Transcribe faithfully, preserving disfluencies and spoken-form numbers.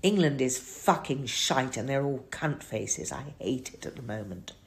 England is fucking shite and they're all cunt faces. I hate it at the moment.